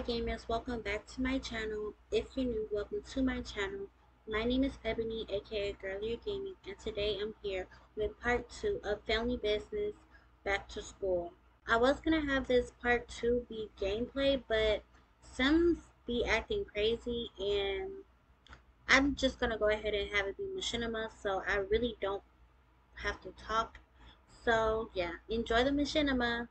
gamers, welcome back to my channel. If you're new, welcome to my channel. My name is Ebony, aka Girlier Gaming, and today I'm here with part 2 of Family Business Back to School. I was gonna have this part 2 be gameplay, but Sims be acting crazy and I'm just gonna go ahead and have it be machinima, so I really don't have to talk. So yeah, enjoy the machinima.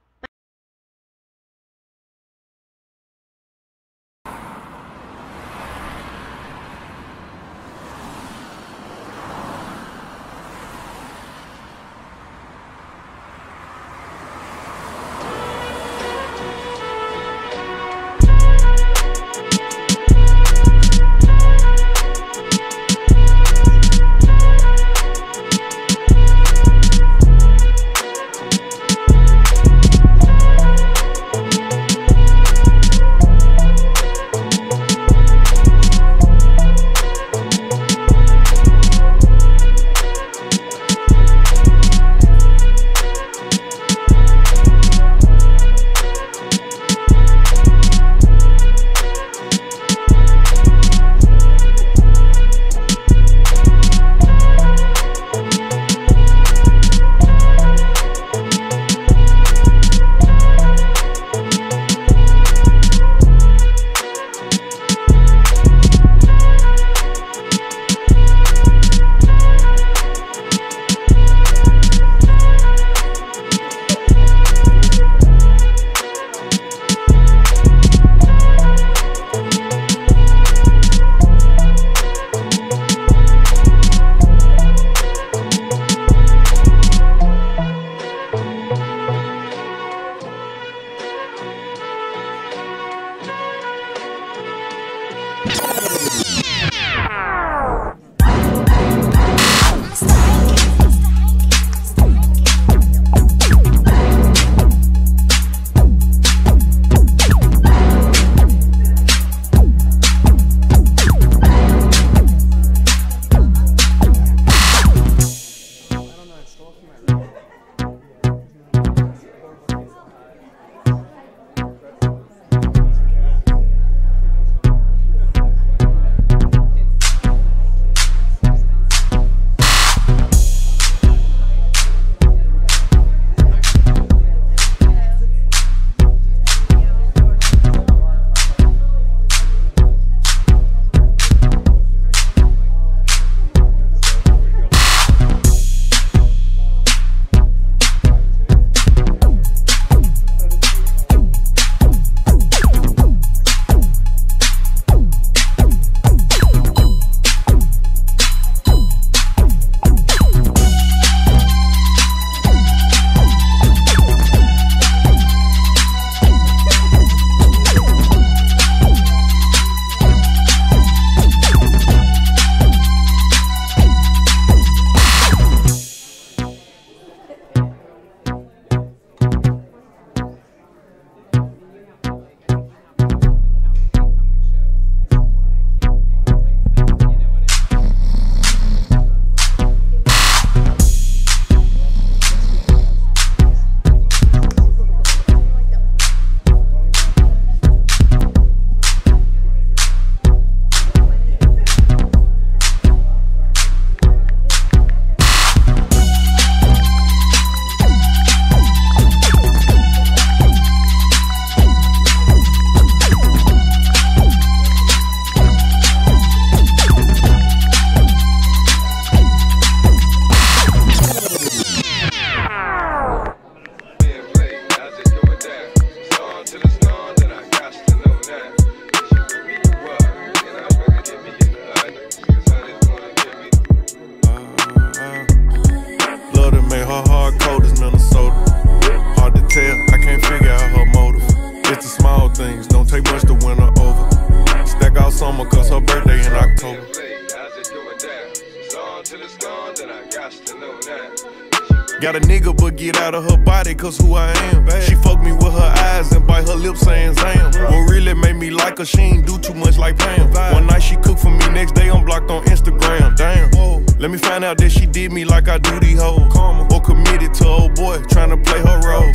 Got a nigga but get out of her body cause who I am. She fuck me with her eyes and bite her lips saying Zam. What really made me like her, she ain't do too much like Pam. One night she cooked for me, next day I'm blocked on Instagram. Damn, let me find out that she did me like I do these hoes. Or committed to old boy, trying to play her role.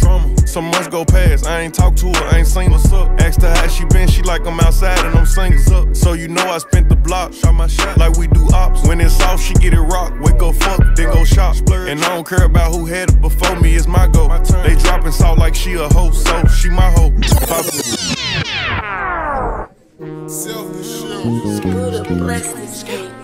Some months go past, I ain't talked to her, I ain't seen what's up. Asked her how she been, she like I'm outside and I'm single. So you know I spent the block, shot my shot like we do ops. When it's off, she get it rock, wake up fuck, then go shop. And I don't care about who had it before me, it's my goal. They dropping salt like she a hoe, so she my hoe. Screw the blessings,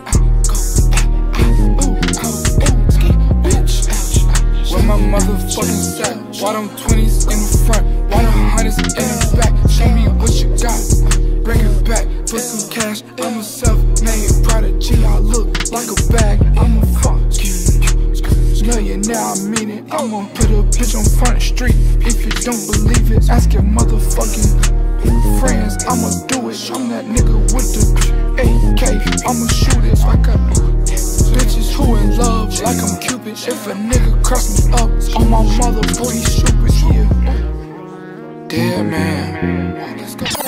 Where my motherfucking sat? Why them 20s in the front? Why the 100s in the back? Show me what you got. Bring it back for some cash. I'm a self-made prodigy. I look like a bag. I'm a millionaire, I mean it. I'ma put a bitch on Front Street. If you don't believe it, ask your motherfucking friends. I'ma do it. I'm that nigga with the AK. I'ma shoot it like a bitches who in love like I'm Cupid. If a nigga cross me up on my mother, boy, he stupid here. Dead man. Let's go.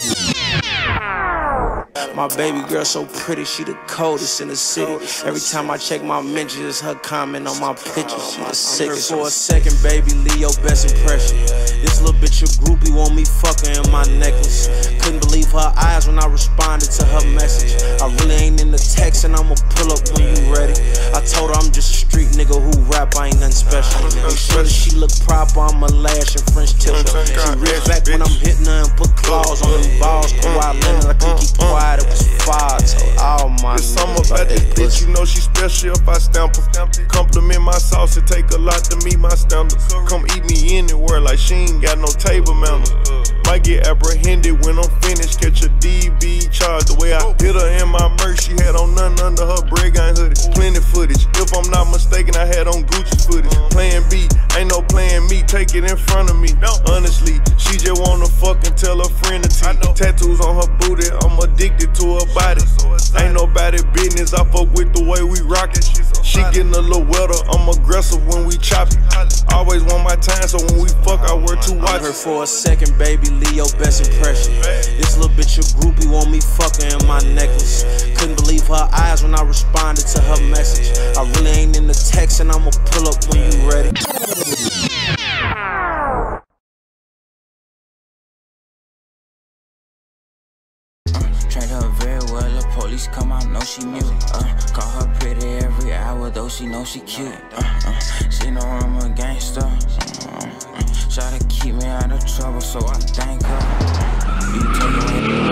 My baby girl so pretty, she the coldest in the city. Every time I check my mentions, her comment on my pictures, she the sickest. For a second, baby, leave your best impression. This little bitch a groupie want me fucking in my necklace. Couldn't believe her eyes when I responded to her message. I really ain't in the text and I'ma pull up when you ready. I told her I'm just a street nigga who rap, I ain't nothing special. Make sure that she look proper, I'ma lash and French tip her. She real back when I'm hitting her and put claws on them balls. Kawhi Leonard, I can keep quiet. It's something about that bitch, you know she special if I stamp her. Compliment my sauce, it take a lot to meet my standards. Come eat me anywhere like she ain't got no table manners. Might get apprehended when I'm finished, catch a DB charge. The way I hit her in my merch, she had on nothing under her Bregan hoodie. Plenty footage, if I'm not mistaken, I had on Gucci footage. Plan B, ain't no plan me, take it in front of me. Honestly, she just wanna fuck and tell her friend to tea. Tattoos on her booty, I'm addicted to her body. Ain't nobody business, I fuck with the way we rock it. She getting a little wetter, I'm aggressive when we chop it. Always want my time, so when we fuck, I wear 2 watches. I'm here for a second, baby, leave your best impression. This little bitch a groupie want me fucking in my necklace. Couldn't believe her eyes when I responded to her message. I really ain't in the text and I'ma pull up when you ready. Trained her very well, the police come out, know she mute. Call her pretty every hour, though she know she cute. She know I'm a gangster. Try to keep me out of trouble, so I thank her. You take away